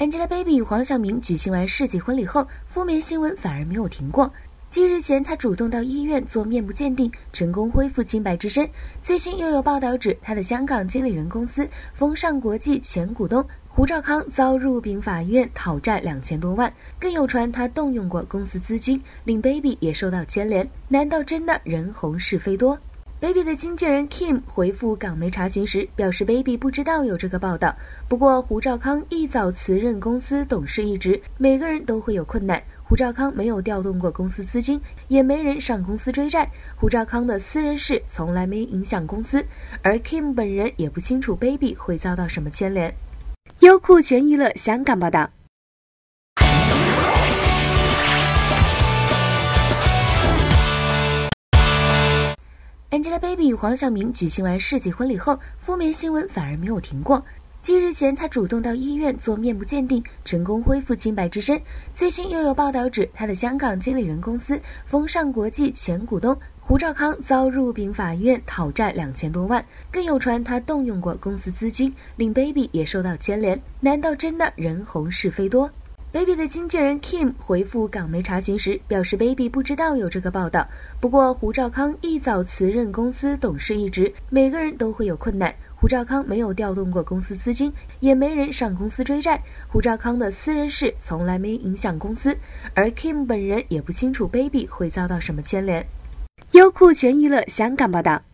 Angelababy 与黄晓明举行完世纪婚礼后，负面新闻反而没有停过。继日前，她主动到医院做面部鉴定，成功恢复清白之身。最新又有报道指，她的香港经理人公司风尚国际前股东胡兆康遭入禀法院讨债2000多万，更有传他动用过公司资金，令 Baby 也受到牵连。难道真的人红是非多？Baby 的经纪人 Kim 回复港媒查询时表示 ，Baby 不知道有这个报道。不过胡兆康一早辞任公司董事一职，每个人都会有困难。胡兆康没有调动过公司资金，也没人上公司追债。胡兆康的私人事从来没影响公司，而 Kim 本人也不清楚 Baby 会遭到什么牵连。优酷全娱乐香港报道。Angelababy 与黄晓明举行完世纪婚礼后，负面新闻反而没有停过。继日前，她主动到医院做面部鉴定，成功恢复清白之身。最新又有报道指，她的香港经理人公司风尚国际前股东胡兆康遭入禀法院讨债2000多万，更有传他动用过公司资金，令 Baby 也受到牵连。难道真的人红是非多？Baby 的经纪人 Kim 回复港媒查询时表示 ，Baby 不知道有这个报道。不过胡兆康一早辞任公司董事一职，每个人都会有困难。胡兆康没有调动过公司资金，也没人上公司追债。胡兆康的私人事从来没影响公司，而 Kim 本人也不清楚 Baby 会遭到什么牵连。优酷全娱乐香港报道。